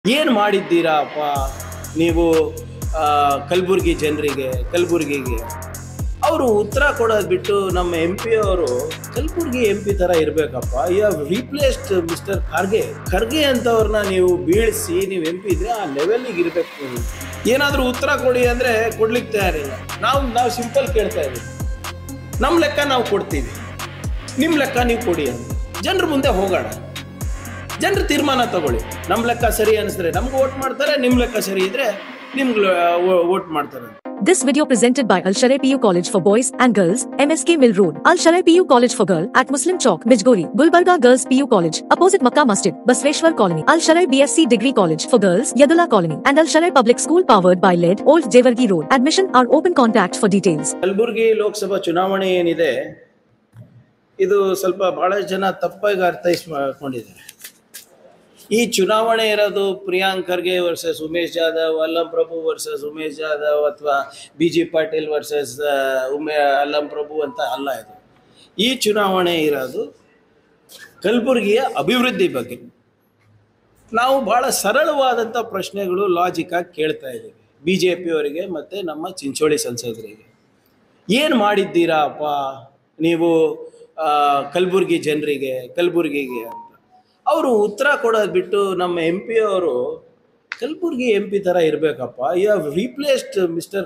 ಏನು ಮಾಡಿದ್ದೀರಾ ಅಪ್ಪ ನೀವು ಕಲಬುರಗಿ ಜನರಿಗೆ ಕಲಬುರಗಿಗೆ ಅವರು ಉತ್ತರ ಕೊಡೋದು ಬಿಟ್ಟು ನಮ್ಮ ಎಂ ಪಿ ಅವರು ಕಲಬುರಗಿ ಎಂ ಪಿ ಥರ ಇರಬೇಕಪ್ಪ. You have replaced mister Kharge ಅಂತವ್ರನ್ನ ನೀವು ಬೀಳಿಸಿ ನೀವು ಎಂ ಪಿ ಇದ್ರೆ ಆ ಲೆವೆಲ್ಲಿಗೆ ಇರಬೇಕು. ನೀವು ಏನಾದರೂ ಉತ್ತರ ಕೊಡಿ ಅಂದರೆ ಕೊಡ್ಲಿಕ್ಕೆ ತಯಾರಿಲ್ಲ. ನಾವು ಸಿಂಪಲ್ ಕೇಳ್ತಾ ಇದ್ದೀವಿ, ನಮ್ಮ ಲೆಕ್ಕ ನಾವು ಕೊಡ್ತೀವಿ, ನಿಮ್ಮ ಲೆಕ್ಕ ನೀವು ಕೊಡಿ ಅಂತ. ಜನರ ಮುಂದೆ ಹೋಗೋಣ, ಜನರು ತೀರ್ಮಾನ ತಗೊಳ್ಳಿ. ನಮ್ಮ ಲೆಕ್ಕ ಸರಿ ಅನಿಸಿದ್ರೆ ನಮ್ಗೆ ವೋಟ್ ಮಾಡ್ತಾರೆ, ನಿಮ್ಮ ಲೆಕ್ಕ ಸರಿ ಇದ್ರೆ ನಿಮ್ಗೆ ವೋಟ್ ಮಾಡ್ತಾರೆ. This video presented by Al Sharai PU College for Boys and Girls, MSK Mill Road, Al Sharai PU College for Girl at Muslim Chowk, Bijgori, Gulbarga Girls PU College, opposite Makkah Masjid, Basveshwar Colony, Al Sharai BSc Degree College for Girls, Yadula Colony, and Al Sharai Public School powered by LED, Old Jewargi Road. Admission are open. Contact for details. Kalaburagi Lok Sabha ಚುನಾವಣೆ ಏನಿದೆ, ಇದು ಸ್ವಲ್ಪ ಬಹಳ ಜನ ತಪ್ಪಾಗಿ ಅರ್ಥೈಸ್ಕೊಂಡಿದ್ದಾರೆ. ಈ ಚುನಾವಣೆ ಇರೋದು ಪ್ರಿಯಾಂಕ್ ಖರ್ಗೆ ವರ್ಸಸ್ ಉಮೇಶ್ ಜಾಧವ್, ಅಲ್ಲಂ ಪ್ರಭು ವರ್ಸಸ್ ಉಮೇಶ್ ಜಾಧವ್ ಅಥವಾ BG ಪಾಟೀಲ್ ವರ್ಸಸ್ ಅಲ್ಲಂ ಪ್ರಭು ಅಂತ ಅಲ್ಲ. ಇದು ಈ ಚುನಾವಣೆ ಇರೋದು ಕಲಬುರಗಿಯ ಅಭಿವೃದ್ಧಿ ಬಗ್ಗೆ. ನಾವು ಭಾಳ ಸರಳವಾದಂಥ ಪ್ರಶ್ನೆಗಳು ಲಾಜಿಕಾಗಿ ಕೇಳ್ತಾ ಇದ್ದೀವಿ BJP ಅವರಿಗೆ ಮತ್ತು ನಮ್ಮ ಚಿಂಚೋಳಿ ಸಂಸದರಿಗೆ. ಏನು ಮಾಡಿದ್ದೀರಾ ಅಪ್ಪ ನೀವು ಕಲಬುರಗಿ ಜನರಿಗೆ ಕಲಬುರಗಿಗೆ ಅಂತ ಅವರು ಉತ್ತರ ಕೊಡೋದು ಬಿಟ್ಟು ನಮ್ಮ ಎಂ ಪಿ ಅವರು ಕಲಬುರಗಿ ಎಂ ಪಿ ಥರ ಇರಬೇಕಪ್ಪ. You have replaced mister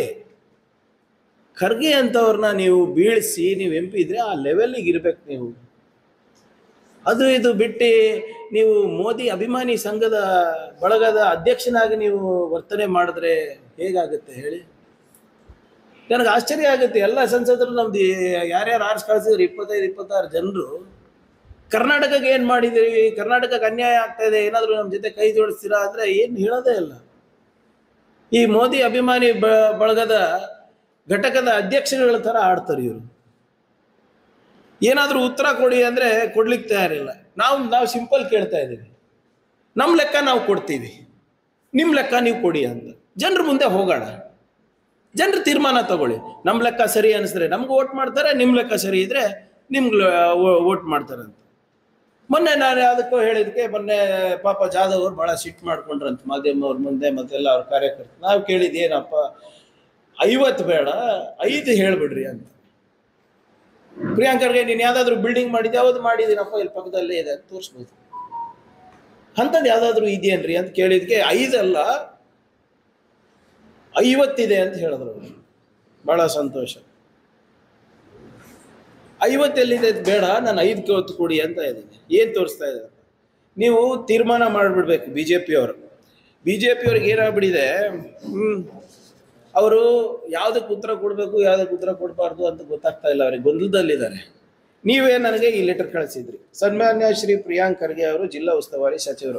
Kharge ಅಂತವ್ರನ್ನ ನೀವು ಬೀಳಿಸಿ ನೀವು ಎಂ ಪಿ ಇದ್ರೆ ಆ ಲೆವೆಲ್ಲಿಗೆ ಇರಬೇಕು. ನೀವು ಅದು ಇದು ಬಿಟ್ಟು ನೀವು ಮೋದಿ ಅಭಿಮಾನಿ ಸಂಘದ ಬಳಗದ ಅಧ್ಯಕ್ಷನಾಗಿ ನೀವು ವರ್ತನೆ ಮಾಡಿದ್ರೆ ಹೇಗಾಗುತ್ತೆ ಹೇಳಿ? ನನಗೆ ಆಶ್ಚರ್ಯ ಆಗುತ್ತೆ. ಎಲ್ಲ ಸಂಸದರು ನಮ್ದು ಯಾರ್ಯಾರು ಆರ್ಸ್ ಕಳಿಸಿದ್ರು 25-26 ಜನರು ಕರ್ನಾಟಕಕ್ಕೆ ಏನು ಮಾಡಿದ್ದೀವಿ, ಕರ್ನಾಟಕಕ್ಕೆ ಅನ್ಯಾಯ ಆಗ್ತಾ ಇದೆ, ಏನಾದರೂ ನಮ್ಮ ಜೊತೆ ಕೈ ಜೋಡಿಸ್ತೀರಾ ಅಂದರೆ ಏನು ಹೇಳೋದೇ ಇಲ್ಲ. ಈ ಮೋದಿ ಅಭಿಮಾನಿ ಬಳಗದ ಘಟಕದ ಅಧ್ಯಕ್ಷರುಗಳ ಥರ ಆಡ್ತಾರೆ ಇವರು. ಏನಾದರೂ ಉತ್ತರ ಕೊಡಿ ಅಂದರೆ ಕೊಡ್ಲಿಕ್ಕೆ ತಯಾರಿಲ್ಲ. ನಾವು ಸಿಂಪಲ್ ಕೇಳ್ತಾ ಇದ್ದೀವಿ, ನಮ್ಮ ಲೆಕ್ಕ ನಾವು ಕೊಡ್ತೀವಿ, ನಿಮ್ಮ ಲೆಕ್ಕ ನೀವು ಕೊಡಿ ಅಂತ. ಜನರ ಮುಂದೆ ಹೋಗೋಣ, ಜನರು ತೀರ್ಮಾನ ತಗೊಳ್ಳಿ. ನಮ್ಮ ಲೆಕ್ಕ ಸರಿ ಅನಿಸಿದ್ರೆ ನಮ್ಗೆ ವೋಟ್ ಮಾಡ್ತಾರೆ, ನಿಮ್ಮ ಲೆಕ್ಕ ಸರಿ ಇದ್ರೆ ನಿಮ್ಗೆ ವೋಟ್ ಮಾಡ್ತಾರೆ ಅಂತ. ಮೊನ್ನೆ ನಾನು ಅದಕ್ಕೂ ಹೇಳಿದಕ್ಕೆ ಮೊನ್ನೆ ಪಾಪ ಜಾಧವ್ ಅವರು ಭಾಳ ಸಿಟ್ಟು ಮಾಡ್ಕೊಂಡ್ರಂತ ಮಾಧ್ಯಮವ್ರ ಮುಂದೆ ಮತ್ತೆಲ್ಲ ಅವ್ರ ಕಾರ್ಯಕರ್ತರು. ನಾವು ಕೇಳಿದ್ದು ಏನಪ್ಪ 50 ಬೇಡ 5 ಹೇಳ್ಬಿಡ್ರಿ ಅಂತ. ಪ್ರಿಯಾಂಕರ್ಗೆ ನೀನು ಯಾವುದಾದ್ರೂ ಬಿಲ್ಡಿಂಗ್ ಮಾಡಿದ್ದೆ? ಯಾವ್ದು ಮಾಡಿದ್ದೀನಪ್ಪ, ಇಲ್ಲಿ ಪಕ್ಕದಲ್ಲೇ ಇದೆ ತೋರಿಸ್ಬೋದು. ಅಂಥದ್ದು ಯಾವುದಾದ್ರೂ ಇದೆಯೇನ್ರಿ ಅಂತ ಕೇಳಿದ್ಕೆ 5 ಅಲ್ಲ 50 ಅಂತ ಹೇಳಿದ್ರು. ಭಾಳ ಸಂತೋಷ. 50 ಎಲ್ಲಿದೆ ಬೇಡ, ನಾನು 5 ಕೊಡಿ ಅಂತ ಇದ್ದೀನಿ. ಏನು ತೋರಿಸ್ತಾ ಇದ್ದಾರೆ? ನೀವು ತೀರ್ಮಾನ ಮಾಡಿಬಿಡ್ಬೇಕು. BJP ಅವ್ರಿಗೆ ಏನಾಗ್ಬಿಟ್ಟಿದೆ, ಅವರು ಯಾವುದಕ್ಕೆ ಉತ್ತರ ಕೊಡಬೇಕು ಯಾವುದಕ್ಕೆ ಉತ್ತರ ಕೊಡಬಾರ್ದು ಅಂತ ಗೊತ್ತಾಗ್ತಾ ಇಲ್ಲ. ಅವ್ರಿಗೆ ಗೊಂದಲದಲ್ಲಿದ್ದಾರೆ. ನೀವೇ ನನಗೆ ಈ ಲೆಟರ್ ಕಳಿಸಿದ್ರಿ. ಸನ್ಮಾನ್ಯ ಶ್ರೀ ಪ್ರಿಯಾಂಕ್ ಖರ್ಗೆ ಅವರು ಜಿಲ್ಲಾ ಉಸ್ತುವಾರಿ ಸಚಿವರು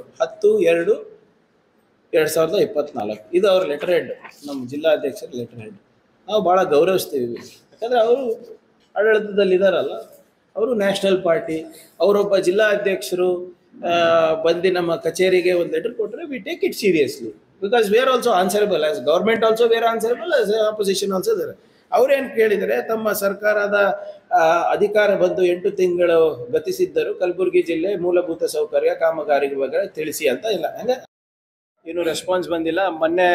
10/2/2024. ಇದು ಅವ್ರ ಲೆಟರ್ ಹೆಡ್, ನಮ್ಮ ಜಿಲ್ಲಾಧ್ಯಕ್ಷರ ಲೆಟರ್ ಹೆಡ್. ನಾವು ಭಾಳ ಗೌರವಿಸ್ತೀವಿ. ಯಾಕಂದರೆ ಅವರು ಆಡಳಿತದಲ್ಲಿದ್ದಾರಲ್ಲ, ಅವರು ನ್ಯಾಷನಲ್ ಪಾರ್ಟಿ, ಅವರೊಬ್ಬ ಜಿಲ್ಲಾ ಅಧ್ಯಕ್ಷರು ಬಂದು ನಮ್ಮ ಕಚೇರಿಗೆ ಒಂದು ಲೆಟರ್ ಕೊಟ್ಟರೆ we take it seriously, because we are also answerable as government, also we are answerable as opposition also ಇದ್ದಾರೆ. ಅವ್ರೇನು ಕೇಳಿದರೆ, ತಮ್ಮ ಸರ್ಕಾರದ ಅಧಿಕಾರ ಬಂದು 8 ತಿಂಗಳು ಗತಿಸಿದ್ದರು, ಕಲಬುರಗಿ ಜಿಲ್ಲೆ ಮೂಲಭೂತ ಸೌಕರ್ಯ ಕಾಮಗಾರಿಗಳ ಬಗ್ಗೆ ತಿಳಿಸಿ ಅಂತ ಇಲ್ಲ. ಹಂಗೆ ಇನ್ನೂ ರೆಸ್ಪಾನ್ಸ್ ಬಂದಿಲ್ಲ. ಮೊನ್ನೆ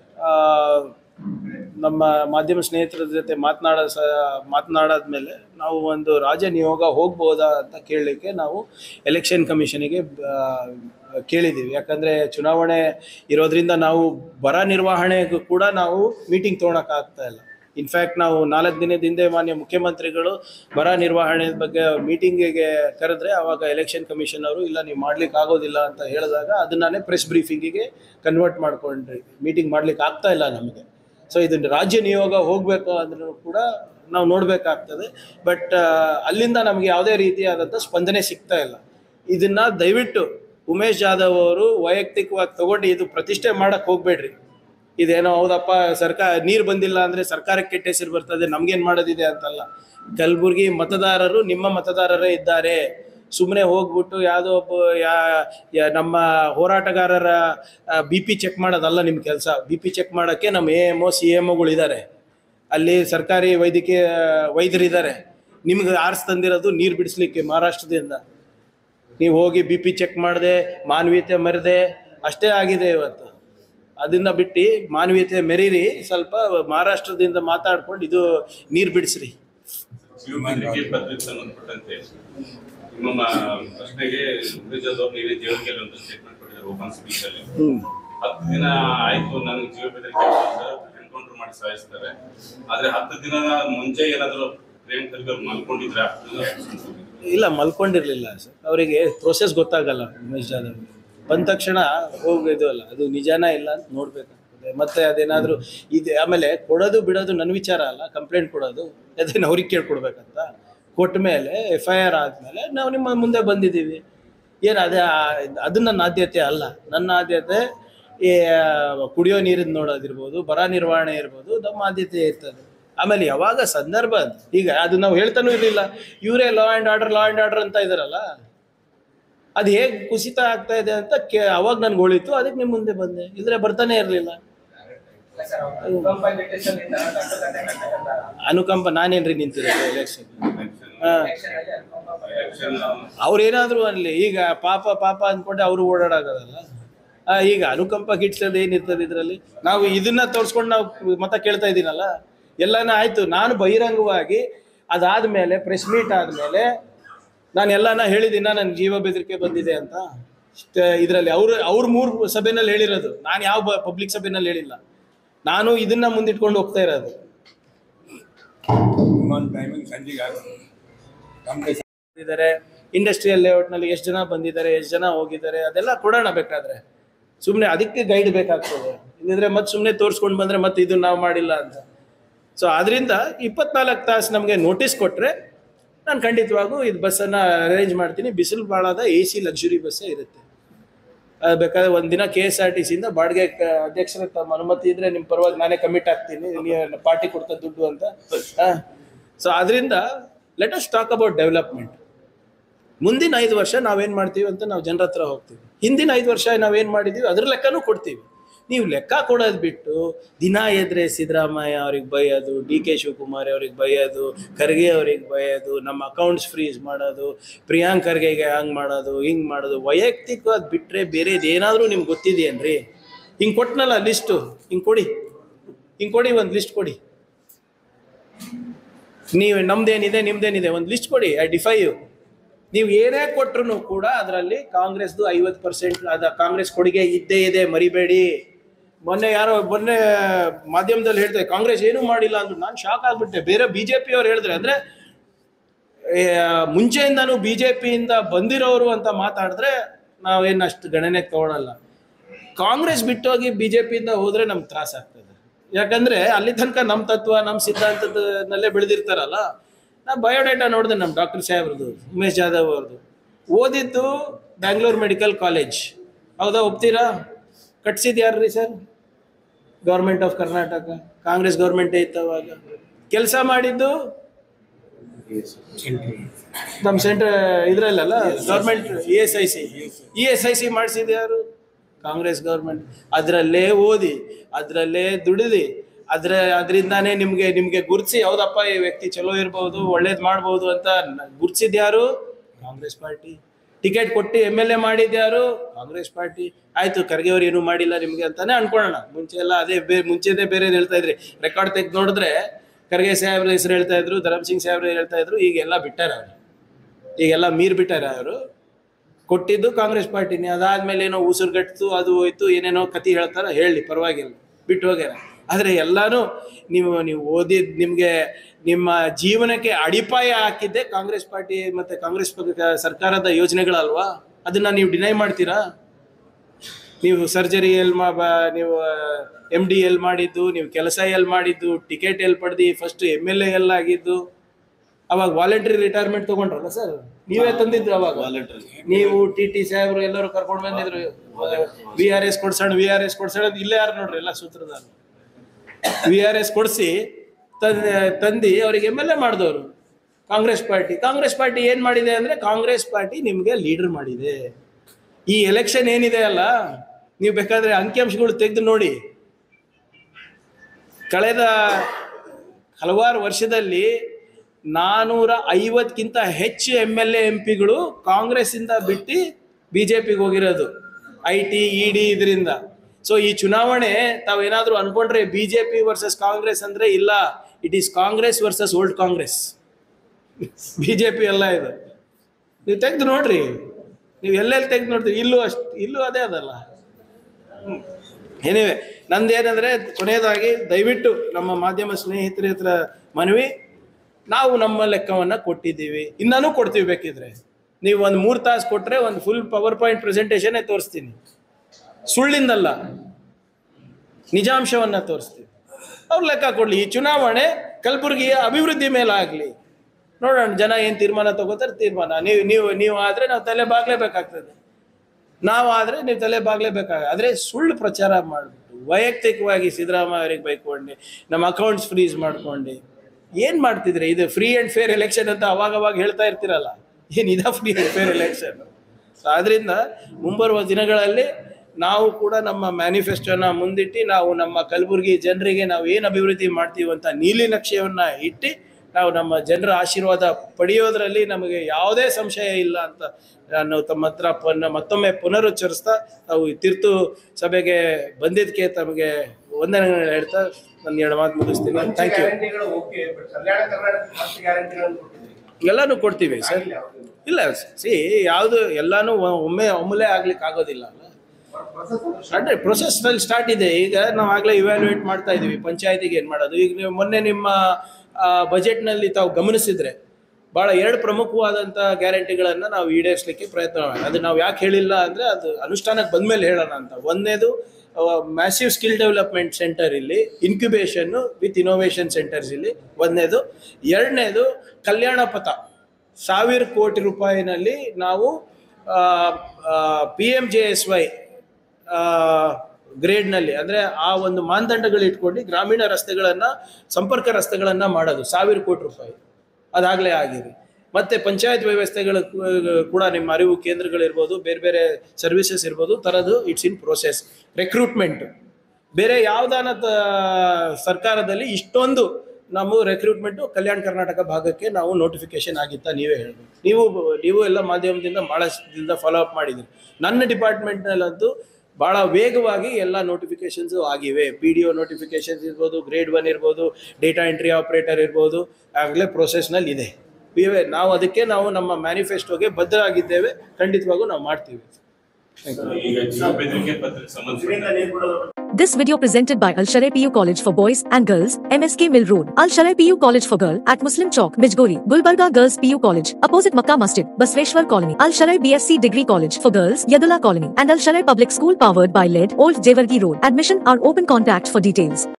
ನಮ್ಮ ಮಾಧ್ಯಮ ಸ್ನೇಹಿತರ ಜೊತೆ ಮಾತನಾಡಾದ್ಮೇಲೆ ನಾವು ಒಂದು ರಾಜ್ಯ ನಿಯೋಗ ಹೋಗ್ಬೋದಾ ಅಂತ ಕೇಳಲಿಕ್ಕೆ ನಾವು ಎಲೆಕ್ಷನ್ ಕಮಿಷನಿಗೆ ಕೇಳಿದ್ದೀವಿ. ಯಾಕಂದರೆ ಚುನಾವಣೆ ಇರೋದ್ರಿಂದ ನಾವು ಬರ ನಿರ್ವಹಣೆಗೂ ಕೂಡ ನಾವು ಮೀಟಿಂಗ್ ತೊಗೊಳಕ್ಕಾಗ್ತಾ ಇಲ್ಲ. ಇನ್ಫ್ಯಾಕ್ಟ್ ನಾವು 4 ದಿನದಿಂದ ಮಾನ್ಯ ಮುಖ್ಯಮಂತ್ರಿಗಳು ಬರ ನಿರ್ವಹಣೆ ಬಗ್ಗೆ ಮೀಟಿಂಗಿಗೆ ಕರೆದ್ರೆ ಆವಾಗ ಎಲೆಕ್ಷನ್ ಕಮಿಷನ್ ಅವರು ಇಲ್ಲ ನೀವು ಮಾಡ್ಲಿಕ್ಕೆ ಆಗೋದಿಲ್ಲ ಅಂತ ಹೇಳಿದಾಗ ಅದನ್ನೇ ಪ್ರೆಸ್ ಬ್ರೀಫಿಂಗಿಗೆ ಕನ್ವರ್ಟ್ ಮಾಡ್ಕೊಂಡ್ರಿ. ಮೀಟಿಂಗ್ ಮಾಡ್ಲಿಕ್ಕೆ ಆಗ್ತಾ ಇಲ್ಲ ನಮಗೆ. ಸೊ ಇದನ್ನು ರಾಜ್ಯ ನಿಯೋಗ ಹೋಗಬೇಕು ಅಂದ್ರೂ ಕೂಡ ನಾವು ನೋಡಬೇಕಾಗ್ತದೆ. ಬಟ್ ಅಲ್ಲಿಂದ ನಮಗೆ ಯಾವುದೇ ರೀತಿಯಾದಂಥ ಸ್ಪಂದನೆ ಸಿಗ್ತಾ ಇಲ್ಲ. ಇದನ್ನು ದಯವಿಟ್ಟು ಉಮೇಶ್ ಜಾಧವ್ ಅವರು ವೈಯಕ್ತಿಕವಾಗಿ ತಗೊಂಡು ಇದು ಪ್ರತಿಷ್ಠೆ ಮಾಡೋಕ್ಕೆ ಹೋಗಬೇಡ್ರಿ. ಇದೇನೋ ಹೌದಪ್ಪ ಸರ್ಕಾರ ನೀರು ಬಂದಿಲ್ಲ ಅಂದರೆ ಸರ್ಕಾರಕ್ಕೆ ಕೆಟ್ಟ ಹೆಸರು ಬರ್ತದೆ, ನಮಗೇನು ಮಾಡೋದಿದೆ ಅಂತಲ್ಲ. ಕಲಬುರಗಿ ಮತದಾರರು ನಿಮ್ಮ ಮತದಾರರೇ ಇದ್ದಾರೆ. ಸುಮ್ಮನೆ ಹೋಗ್ಬಿಟ್ಟು ಯಾವುದೋ ಒಬ್ಬ ನಮ್ಮ ಹೋರಾಟಗಾರರ BP ಚೆಕ್ ಮಾಡೋದಲ್ಲ ನಿಮ್ಮ ಕೆಲಸ. BP ಚೆಕ್ ಮಾಡೋಕ್ಕೆ ನಮ್ಮ AMO CMOಗಳಿದ್ದಾರೆ, ಅಲ್ಲಿ ಸರ್ಕಾರಿ ವೈದ್ಯರಿದ್ದಾರೆ. ನಿಮ್ಗೆ ಆರ್ಸ್ ತಂದಿರೋದು ನೀರು ಬಿಡಿಸ್ಲಿಕ್ಕೆ ಮಹಾರಾಷ್ಟ್ರದಿಂದ. ನೀವು ಹೋಗಿ BP ಚೆಕ್ ಮಾಡದೆ, ಮಾನವೀಯತೆ ಮರೆದೆ, ಅಷ್ಟೇ ಆಗಿದೆ ಇವತ್ತು. ಅದನ್ನ ಬಿಟ್ಟು ಮಾನವೀಯತೆ ಮೆರೀರಿ, ಸ್ವಲ್ಪ ಮಹಾರಾಷ್ಟ್ರದಿಂದ ಮಾತಾಡ್ಕೊಂಡು ಇದು ನೀರು ಬಿಡಿಸ್ರಿ. ನಿಮ್ಮ ಪ್ರಶ್ನೆಗೆ ನೀವೇ ಜೀವನಕ್ಕೆ ಒಂದು ಸ್ಟೇಟ್ಮೆಂಟ್ ಕೊಟ್ಟಿದ್ದಾರೆ ಓಪನ್ ಸ್ಪೀಚ್ ಅಲ್ಲಿ. 10 ದಿನ ಆಯ್ತು ನನಗೆ ಜೀವ ಬೆದರಿಕೆ ಎನ್ಕೌಂಟರ್ ಮಾಡಿ ಸಾಯಿಸ್ತಾರೆ, ಆದ್ರೆ 10 ದಿನ ಮುಂಚೆ ಏನಾದ್ರು ಪ್ರೇಮ್ ಖರ್ಗೆ ಮಲ್ಕೊಂಡಿದ್ರೆ ಇಲ್ಲ, ಮಲ್ಕೊಂಡಿರ್ಲಿಲ್ಲ ಸರ್. ಅವರಿಗೆ ಪ್ರೋಸೆಸ್ ಗೊತ್ತಾಗಲ್ಲ. ಉಮೇಶ್ ಜಾಧವ್ ಬಂದ ತಕ್ಷಣ ಹೋಗೋದು ಅಲ್ಲ, ಅದು ನಿಜಾನ ಇಲ್ಲ ಅಂತ ನೋಡ್ಬೇಕಾಗ್ತದೆ. ಮತ್ತೆ ಅದೇನಾದ್ರು ಇದೆ, ಆಮೇಲೆ ಕೊಡೋದು ಬಿಡೋದು ನನ್ನ ವಿಚಾರ ಅಲ್ಲ. ಕಂಪ್ಲೇಂಟ್ ಕೊಡೋದು ಅದೇನು ಅವ್ರಿಗೆ ಕೇಳ್ಕೊಡ್ಬೇಕಂತ. ಕೊಟ್ಟ ಮೇಲೆ FIR ಆದಮೇಲೆ ನಾವು ನಿಮ್ಮ ಮುಂದೆ ಬಂದಿದ್ದೀವಿ. ಏನು ಅದು ನನ್ನ ಆದ್ಯತೆ ಅಲ್ಲ. ನನ್ನ ಆದ್ಯತೆ ಕುಡಿಯೋ ನೀರಿನ ನೋಡೋದಿರ್ಬೋದು, ಬರ ನಿರ್ವಹಣೆ ಇರ್ಬೋದು, ನಮ್ಮ ಆದ್ಯತೆ ಇರ್ತದೆ. ಆಮೇಲೆ ಯಾವಾಗ ಸಂದರ್ಭ ಈಗ ಅದು ನಾವು ಹೇಳ್ತಾನೂ ಇರಲಿಲ್ಲ. ಇವರೇ ಲಾ ಆ್ಯಂಡ್ ಆರ್ಡರ್ ಅಂತ ಇದಾರಲ್ಲ, ಅದು ಹೇಗೆ ಕುಸಿತ ಆಗ್ತಾ ಇದೆ ಅಂತ ಅವಾಗ ನನ್ಗೆ ಹೊಳಿತು. ಅದಕ್ಕೆ ನಿಮ್ಮ ಮುಂದೆ ಬಂದೆ, ಇದ್ರೆ ಬರ್ತಾನೆ ಇರಲಿಲ್ಲ. ಅನುಕಂಪ ನಾನೇನ್ರಿ ನಿಂತಿರೋದು ಎಲೆಕ್ಷನ್? ಅವ್ರೇನಾದ್ರು ಅನ್ಲಿ, ಈಗ ಪಾಪ ಅಂದ್ಕೊಂಡೆ ಅವರು ಓಡಾಡೋದಲ್ಲ. ಈಗ ಅನುಕಂಪ ಗಿಟ್ಸೋದು ಏನಿರ್ತದೆ ಇದರಲ್ಲಿ? ನಾವು ಇದನ್ನ ತೋರಿಸ್ಕೊಂಡು ನಾವು ಮತ ಕೇಳ್ತಾ ಇದ್ದೀನಲ್ಲ, ಎಲ್ಲಾನ ಆಯ್ತು. ನಾನು ಬಹಿರಂಗವಾಗಿ ಅದಾದ್ಮೇಲೆ ಪ್ರೆಸ್ ಮೀಟ್ ಆದ್ಮೇಲೆ ನಾನು ಎಲ್ಲಾನ ಹೇಳಿದ್ದೀನ ನನ್ಗೆ ಜೀವ ಬೆದರಿಕೆ ಬಂದಿದೆ ಅಂತ. ಇದರಲ್ಲಿ ಅವ್ರು 3 ಸಭೆನಲ್ಲಿ ಹೇಳಿರೋದು, ನಾನು ಯಾವ ಪಬ್ಲಿಕ್ ಸಭೆನಲ್ಲಿ ಹೇಳಿಲ್ಲ. ನಾನು ಇದನ್ನ ಮುಂದಿಟ್ಕೊಂಡು ಹೋಗ್ತಾ ಇರೋದು. ಇಂಡಸ್ಟ್ರಿಯಲ್ ಲೇಔಟ್ನಲ್ಲಿ ಎಷ್ಟು ಜನ ಬಂದಿದ್ದಾರೆ, ಎಷ್ಟು ಜನ ಹೋಗಿದ್ದಾರೆ, ಅದೆಲ್ಲ ಕೊಡೋಣ ಬೇಕಾದ್ರೆ. ಸುಮ್ಮನೆ ಅದಕ್ಕೆ ಗೈಡ್ ಬೇಕಾಗ್ತದೆ. ಇಲ್ಲಿದ್ರೆ ಮತ್ತೆ ಸುಮ್ಮನೆ ತೋರಿಸ್ಕೊಂಡು ಬಂದರೆ ಮತ್ತೆ ಇದು ನಾವು ಮಾಡಿಲ್ಲ ಅಂತ. ಸೊ ಅದರಿಂದ 24 ತಾಸು ನಮಗೆ ನೋಟಿಸ್ ಕೊಟ್ಟರೆ ನಾನು ಖಂಡಿತವಾಗೂ ಇದು ಬಸ್ಸನ್ನು ಅರೇಂಜ್ ಮಾಡ್ತೀನಿ. ಬಿಸಿಲು ಭಾಳದ AC ಲಕ್ಸುರಿ ಬಸ್ಸೇ ಇರುತ್ತೆ. ಬೇಕಾದ್ರೆ ಒಂದಿನ KSRTCಯಿಂದ ಬಾಡಿಗೆ ಅಧ್ಯಕ್ಷರ ತಮ್ಮ ಅನುಮತಿ ಇದ್ದರೆ ನಿಮ್ಮ ಪರವಾಗಿ ನಾನೇ ಕಮಿಟ್ ಆಗ್ತೀನಿ, ನೀವು ಪಾರ್ಟಿ ಕೊಡ್ತಾ ದುಡ್ಡು ಅಂತ. ಸೊ ಅದರಿಂದ let us talk about development. ಮುಂದಿನ 5 ವರ್ಷ ನಾವೇನು ಮಾಡ್ತೀವಿ ಅಂತ ನಾವು ಜನರ ಹತ್ರ ಹೋಗ್ತೀವಿ. ಹಿಂದಿನ 5 ವರ್ಷ ನಾವೇನು ಮಾಡಿದ್ದೀವಿ ಅದ್ರ ಲೆಕ್ಕನೂ ಕೊಡ್ತೀವಿ. ನೀವು ಲೆಕ್ಕ ಕೊಡೋದು ಬಿಟ್ಟು ದಿನ ಎದ್ರೆ ಸಿದ್ದರಾಮಯ್ಯ ಅವ್ರಿಗೆ ಬೈಯೋದು, DK ಶಿವಕುಮಾರ್ ಅವ್ರಿಗೆ ಬೈಯೋದು, ಖರ್ಗೆ ಅವ್ರಿಗೆ ಬೈಯೋದು, ನಮ್ಮ ಅಕೌಂಟ್ಸ್ ಫ್ರೀಸ್ ಮಾಡೋದು, ಪ್ರಿಯಾಂಕ್ ಖರ್ಗೆಗೆ ಹಂಗೆ ಮಾಡೋದು, ಹಿಂಗೆ ಮಾಡೋದು, ವೈಯಕ್ತಿಕವಾದ ಬಿಟ್ಟರೆ ಬೇರೆದು ಏನಾದರೂ ನಿಮ್ಗೆ ಗೊತ್ತಿದೆಯೇನ್ರಿ? ಹಿಂಗೆ ಕೊಟ್ಟನಲ್ಲ ಲಿಸ್ಟು, ಹಿಂಗೆ ಕೊಡಿ ಒಂದು ಲಿಸ್ಟ್ ಕೊಡಿ. ನೀವು ನಿಮ್ದೇನಿದೆ ಒಂದು ಲಿಸ್ಟ್ ಕೊಡಿ. I defy you. ನೀವು ಏನೇ ಕೊಟ್ಟರು ಕೂಡ ಅದರಲ್ಲಿ ಕಾಂಗ್ರೆಸ್ದು 50% ಕಾಂಗ್ರೆಸ್ ಕೊಡುಗೆ ಇದ್ದೇ ಇದೆ, ಮರಿಬೇಡಿ. ಮೊನ್ನೆ ಮಾಧ್ಯಮದಲ್ಲಿ ಹೇಳ್ತಾರೆ ಕಾಂಗ್ರೆಸ್ ಏನೂ ಮಾಡಿಲ್ಲ ಅಂದ್ರು. ನಾನು ಶಾಕ್ ಆಗ್ಬಿಟ್ಟೆ. ಬೇರೆ BJP ಅವ್ರು ಹೇಳಿದ್ರೆ, ಅಂದರೆ ಮುಂಚೆಯಿಂದನೂ BJPಯಿಂದ ಬಂದಿರೋರು ಅಂತ ಮಾತಾಡಿದ್ರೆ ನಾವೇನು ಅಷ್ಟು ಗಣನೆಗೆ ತಗೊಳ್ಳಲ್ಲ. ಕಾಂಗ್ರೆಸ್ ಬಿಟ್ಟೋಗಿ BJPಯಿಂದ ಹೋದರೆ ನಮ್ಗೆ ತ್ರಾಸ ಆಗ್ತದೆ. ಯಾಕಂದರೆ ಅಲ್ಲಿ ತನಕ ನಮ್ಮ ತತ್ವ, ನಮ್ಮ ಸಿದ್ಧಾಂತದಲ್ಲೇ ಬೆಳೆದಿರ್ತಾರಲ್ಲ. ನಾ ಬಯೋಡೇಟಾ ನೋಡಿದೆ ನಮ್ಮ ಡಾಕ್ಟರ್ ಸಾಹೇಬ್ರದ್ದು, ಉಮೇಶ್ ಜಾಧವ್ ಅವ್ರದ್ದು. ಓದಿದ್ದು ಬ್ಯಾಂಗ್ಳೂರ್ ಮೆಡಿಕಲ್ ಕಾಲೇಜ್, ಹೌದಾ? ಒಪ್ತೀರಾ? ಕಟ್ಸಿದ್ದು ಯಾರ್ರಿ sir? Government of Karnataka, Congress ಗೌರ್ಮೆಂಟೇ ಇತ್ತು ಅವಾಗ. ಕೆಲಸ ಮಾಡಿದ್ದು ನಮ್ಮ ಸೆಂಟ್ರ್ ಇದರಲ್ಲ, ಗೌರ್ಮೆಂಟ್ ESIC ಮಾಡಿಸಿದ್ದು ಯಾರು? ಕಾಂಗ್ರೆಸ್ ಗೌರ್ಮೆಂಟ್. ಅದರಲ್ಲೇ ಓದಿ, ಅದರಲ್ಲೇ ದುಡಿದು, ಅದರಿಂದಾನೇ ನಿಮಗೆ ಗುರುತಿಸಿ ಹೌದಪ್ಪ ಈ ವ್ಯಕ್ತಿ ಚಲೋ ಇರ್ಬೋದು, ಒಳ್ಳೇದು ಮಾಡ್ಬೋದು ಅಂತ ಗುರುತಿಸಿದ್ದು ಯಾರು? ಕಾಂಗ್ರೆಸ್ ಪಾರ್ಟಿ. ಟಿಕೆಟ್ ಕೊಟ್ಟು MLA ಮಾಡಿದ್ಯಾರು? ಕಾಂಗ್ರೆಸ್ ಪಾರ್ಟಿ. ಆಯ್ತು, ಖರ್ಗೆ ಅವ್ರು ಏನೂ ಮಾಡಿಲ್ಲ ನಿಮಗೆ ಅಂತಾನೆ ಅನ್ಕೊಳ್ಳೋಣ. ಮುಂಚೆ ಎಲ್ಲ ಮುಂಚೆದೇ ಬೇರೆ ಹೇಳ್ತಾ ಇದ್ರಿ. ರೆಕಾರ್ಡ್ ತೆಗೆದು ನೋಡಿದ್ರೆ ಖರ್ಗೆ ಸಾಹೇಬ್ರ ಹೆಸರು ಹೇಳ್ತಾ ಇದ್ರು, ಧರಮ್ ಸಿಂಗ್ ಸಾಹೇಬ್ರ ಹೇಳ್ತಾ ಇದ್ರು. ಈಗೆಲ್ಲ ಬಿಟ್ಟಾರ ಅವರು, ಈಗೆಲ್ಲ ಮೀರ್ ಬಿಟ್ಟಾರ ಅವರು. ಕೊಟ್ಟಿದ್ದು ಕಾಂಗ್ರೆಸ್ ಪಾರ್ಟಿನೇ. ಅದಾದ್ಮೇಲೆ ಏನೋ ಉಸಿರುಗಟ್ಟು ಅದು ಹೋಯ್ತು, ಏನೇನೋ ಕತಿ ಹೇಳ್ತಾರ, ಹೇಳಿ, ಪರವಾಗಿಲ್ಲ, ಬಿಟ್ಟು ಹೋಗ್ಯಾರ. ಆದರೆ ಎಲ್ಲಾನು ನೀವು ಓದಿದ್ದು, ನಿಮಗೆ ನಿಮ್ಮ ಜೀವನಕ್ಕೆ ಅಡಿಪಾಯ ಹಾಕಿದ್ದೆ ಕಾಂಗ್ರೆಸ್ ಪಾರ್ಟಿ ಮತ್ತು ಕಾಂಗ್ರೆಸ್ ಸರ್ಕಾರದ ಯೋಜನೆಗಳಲ್ವಾ? ಅದನ್ನು ನೀವು ಡಿನೈ ಮಾಡ್ತೀರಾ? ನೀವು ಸರ್ಜರಿ ನೀವು MD ಎಲ್ಲಿ ಮಾಡಿದ್ದು, ನೀವು ಕೆಲಸ ಎಲ್ಲಿ ಮಾಡಿದ್ದು, ಟಿಕೆಟ್ ಎಲ್ಲಿ ಪಡೆದು, ಫಸ್ಟ್ MLA ಎಲ್ಲಾಗಿದ್ದು, ಅವಾಗ ವಾಲಂಟ್ರಿ ರಿಟೈರ್ಮೆಂಟ್ ತೊಗೊಂಡ್ರಲ್ಲ ಸರ್, ನೀವೇ ತಂದಿದ್ರು ಅವಾಗ. ನೀವು TT ಸಾಹೇಬ್ರು ಎಲ್ಲರೂ ಕರ್ಕೊಂಡು ಬಂದಿದ್ರು. VRS ಕೊಡ್ಸೋಣ ಇಲ್ಲೇ ಯಾರು ನೋಡ್ರಿ, ಎಲ್ಲ ಸೂತ್ರಧಾರ. VRS ಕೊಡಿಸಿ ತಂದು ಅವ್ರಿಗೆ MLA ಮಾಡಿದವರು ಕಾಂಗ್ರೆಸ್ ಪಾರ್ಟಿ ಏನು ಮಾಡಿದೆ ಅಂದರೆ, ಕಾಂಗ್ರೆಸ್ ಪಾರ್ಟಿ ನಿಮಗೆ ಲೀಡರ್ ಮಾಡಿದೆ. ಈ ಎಲೆಕ್ಷನ್ ಏನಿದೆ ಅಲ್ಲ, ನೀವು ಬೇಕಾದರೆ ಅಂಕಿಅಂಶಗಳು ತೆಗೆದು ನೋಡಿ. ಕಳೆದ ಹಲವಾರು ವರ್ಷದಲ್ಲಿ 450ಕ್ಕಿಂತ ಹೆಚ್ಚು MLA MPಗಳು ಕಾಂಗ್ರೆಸ್ಸಿಂದ ಬಿಟ್ಟು BJPಗೆ ಹೋಗಿರೋದು. IT ED ಇದರಿಂದ. ಸೊ ಈ ಚುನಾವಣೆ ತಾವೇನಾದ್ರೂ ಅನ್ಕೊಂಡ್ರೆ ಬಿಜೆಪಿ ವರ್ಸಸ್ ಕಾಂಗ್ರೆಸ್ ಅಂದ್ರೆ ಇಲ್ಲ, it is Congress versus old Congress. BJP ಎಲ್ಲ ಇದು ನೀವು ತೆಗೆದು ನೋಡ್ರಿ, ನೀವು ಎಲ್ಲೆಲ್ಲಿ ತೆಗೆದು ನೋಡ್ತೀವಿ, ಇಲ್ಲೂ ಅದೇ ಅದಲ್ಲ. ಏನಿವೆ ನಂದೇನಂದ್ರೆ ಕೊನೆಯದಾಗಿ ದಯವಿಟ್ಟು ನಮ್ಮ ಮಾಧ್ಯಮ ಸ್ನೇಹಿತರ ಹತ್ರ ಮನವಿ, ನಾವು ನಮ್ಮ ಲೆಕ್ಕವನ್ನ ಕೊಟ್ಟಿದ್ದೀವಿ, ಇನ್ನೂ ಕೊಡ್ತೀವಿ. ಬೇಕಿದ್ರೆ ನೀವು ಒಂದು 3 ತಾಸು ಕೊಟ್ರೆ ಒಂದು ಫುಲ್ ಪವರ್ ಪಾಯಿಂಟ್ ಪ್ರೆಸೆಂಟೇಷನ್ನೇ ತೋರಿಸ್ತೀನಿ. ಸುಳ್ಳಿಂದಲ್ಲ, ನಿಜಾಂಶವನ್ನ ತೋರಿಸ್ತೀವಿ. ಅವ್ರ ಲೆಕ್ಕ ಕೊಡ್ಲಿ. ಈ ಚುನಾವಣೆ ಕಲಬುರಗಿಯ ಅಭಿವೃದ್ಧಿ ಮೇಲೆ ಆಗ್ಲಿ, ನೋಡೋಣ ಜನ ಏನ್ ತೀರ್ಮಾನ ತಗೋತಾರೆ. ತೀರ್ಮಾನ ನೀವು ಆದ್ರೆ ನಾವು ತಲೆ ಬಾಗ್ಲೇಬೇಕಾಗ್ತದೆ, ನಾವು ಆದ್ರೆ ನೀವು ತಲೆ ಬಾಗ್ಲೇಬೇಕಾದ್ರೆ ಸುಳ್ಳು ಪ್ರಚಾರ ಮಾಡ್ಬಿಟ್ಟು ವೈಯಕ್ತಿಕವಾಗಿ ಸಿದ್ದರಾಮಯ್ಯ ಅವರಿಗೆ ಬೈಕೊಂಡು ನಮ್ಮ ಅಕೌಂಟ್ಸ್ ಫ್ರೀಸ್ ಮಾಡ್ಕೊಂಡು ಏನ್ ಮಾಡ್ತಿದ್ರೆ? ಇದು ಫ್ರೀ ಅಂಡ್ ಫೇರ್ ಎಲೆಕ್ಷನ್ ಅಂತ ಅವಾಗ ಹೇಳ್ತಾ ಇರ್ತೀರಲ್ಲ, ಏನಿದ ಫ್ರೀ ಅಂಡ್ ಫೇರ್ ಎಲೆಕ್ಷನ್? ಆದ್ರಿಂದ ಮುಂಬರುವ ದಿನಗಳಲ್ಲಿ ನಾವು ಕೂಡ ನಮ್ಮ ಮ್ಯಾನಿಫೆಸ್ಟೋನ ಮುಂದಿಟ್ಟು ನಾವು ನಮ್ಮ ಕಲಬುರಗಿ ಜನರಿಗೆ ನಾವು ಏನು ಅಭಿವೃದ್ಧಿ ಮಾಡ್ತೀವಿ ಅಂತ ನೀಲಿ ನಕ್ಷೆಯನ್ನ ಇಟ್ಟು ನಾವು ನಮ್ಮ ಜನರ ಆಶೀರ್ವಾದ ಪಡೆಯೋದ್ರಲ್ಲಿ ನಮಗೆ ಯಾವುದೇ ಸಂಶಯ ಇಲ್ಲ ಅಂತ ನಾನು ತಮ್ಮ ಹತ್ರ ಮತ್ತೊಮ್ಮೆ ಪುನರುಚ್ಚರಿಸ್ತಾ ನಾವು ತೀರ್ತು ಸಭೆಗೆ ಬಂದಿದ್ದಕ್ಕೆ ತಮಗೆ ವಂದನೆಗಳು ಹೇಳ್ತಾ ನನ್ನ 2 ಮಾತು ಮುಗಿಸ್ತೀನಿ. Thank you. ಎಲ್ಲಾನು ಕೊಡ್ತೀವಿ ಸರ್. ಇಲ್ಲ ಯಾವುದು ಎಲ್ಲಾನು ಒಮ್ಮೆಲೆ ಆಗ್ಲಿಕ್ಕೆ ಆಗೋದಿಲ್ಲ ಅಲ್ಲ. ಅಂದ್ರೆ ಪ್ರೊಸೆಸ್ನಲ್ಲಿ ಸ್ಟಾರ್ಟ್ ಇದೆ. ಈಗ ನಾವು ಆಗ್ಲೇ ಇವ್ಯಾಲ್ಯೂಯೇಟ್ ಮಾಡ್ತಾ ಇದೀವಿ ಪಂಚಾಯತಿಗೆ ಏನ್ ಮಾಡೋದು. ಈಗ ನೀವು ಮೊನ್ನೆ ನಿಮ್ಮ ಬಜೆಟ್ನಲ್ಲಿ ತಾವು ಗಮನಿಸಿದ್ರೆ ಬಹಳ 2 ಪ್ರಮುಖವಾದಂಥ ಗ್ಯಾರಂಟಿಗಳನ್ನ ನಾವು ಈಡೇರಿಸಲಿಕ್ಕೆ ಪ್ರಯತ್ನ ಮಾಡಿ. ಅದು ನಾವು ಯಾಕೆ ಹೇಳಿಲ್ಲ ಅಂದ್ರೆ ಅದು ಅನುಷ್ಠಾನಕ್ಕೆ ಬಂದ್ಮೇಲೆ ಹೇಳೋಣ ಅಂತ. ಒಂದನೇದು ಮ್ಯಾಸಿವ್ ಸ್ಕಿಲ್ ಡೆವಲಪ್ಮೆಂಟ್ ಸೆಂಟರ್ ಇಲ್ಲಿ, ಇನ್ಕ್ಯುಬೇಷನ್ ವಿತ್ ಇನೋವೇಷನ್ ಸೆಂಟರ್ಸ್ ಇಲ್ಲಿ ಒಂದನೇದು. ಎರಡನೇದು ಕಲ್ಯಾಣ ಪಥ 1000 ಕೋಟಿ ರೂಪಾಯಿನಲ್ಲಿ ನಾವು PMJSY ಗ್ರೇಡ್ನಲ್ಲಿ ಅಂದರೆ ಆ ಒಂದು ಮಾನದಂಡಗಳು ಇಟ್ಕೊಂಡು ಗ್ರಾಮೀಣ ರಸ್ತೆಗಳನ್ನ, ಸಂಪರ್ಕ ರಸ್ತೆಗಳನ್ನ ಮಾಡೋದು 1000 ಕೋಟಿ ರೂಪಾಯಿ ಅದಾಗಲೇ ಆಗಿದೆ. ಮತ್ತೆ ಪಂಚಾಯತ್ ವ್ಯವಸ್ಥೆಗಳು ಕೂಡ ನಿಮ್ಮ ಅರಿವು ಕೇಂದ್ರಗಳಿರ್ಬೋದು, ಬೇರೆ ಬೇರೆ ಸರ್ವಿಸಸ್ ಇರ್ಬೋದು ತರದು ಇಟ್ಸ್ ಇನ್ ಪ್ರೋಸೆಸ್. ರೆಕ್ರೂಟ್ಮೆಂಟ್ ಬೇರೆ ಯಾವ್ದಾನ ಸರ್ಕಾರದಲ್ಲಿ ಇಷ್ಟೊಂದು ನಾವು ರೆಕ್ರೂಟ್ಮೆಂಟು ಕಲ್ಯಾಣ ಕರ್ನಾಟಕ ಭಾಗಕ್ಕೆ ನಾವು ನೋಟಿಫಿಕೇಶನ್ ಆಗಿತ್ತಾ ನೀವೇ ಹೇಳ್ಬೋದು. ನೀವು ಎಲ್ಲ ಮಾಧ್ಯಮದಿಂದ ಭಾಳದಿಂದ ಫಾಲೋ ಅಪ್ ಮಾಡಿದ್ರಿ. ನನ್ನ ಡಿಪಾರ್ಟ್ಮೆಂಟ್ನಲ್ಲಂತೂ ಭಾಳ ವೇಗವಾಗಿ ಎಲ್ಲ ನೋಟಿಫಿಕೇಶನ್ಸು ಆಗಿವೆ. PDO ನೋಟಿಫಿಕೇಶನ್ಸ್ ಇರ್ಬೋದು, ಗ್ರೇಡ್ 1 ಇರ್ಬೋದು, ಡೇಟಾ ಎಂಟ್ರಿ ಆಪರೇಟರ್ ಇರ್ಬೋದು, ಆಗಲೇ ಪ್ರೊಸೆಸ್ನಲ್ಲಿ ಇದೆ. ನಾವು ಅದಕ್ಕೆ ನಾವು ನಮ್ಮ ಮ್ಯಾನಿಫೆಸ್ಟೋಗೆ ಬದ್ಧರಾಗಿದ್ದೇವೆ. ಖಂಡಿತವಾಗೂ ನಾವು ಮಾಡ್ತೀವಿ. This video presented by Al Sharai PU College for Boys and Girls, MSK Mill Road, Al Sharai PU College for Girl at Muslim Chowk, Mijgori, Gulbarga Girls PU College, opposite Makkah Masjid, Basveshwar Colony, Al Sharai BSc Degree College for Girls, Yadula Colony, and Al Sharai Public School powered by LED, Old Jewargi Road. Admission are open. Contact for details.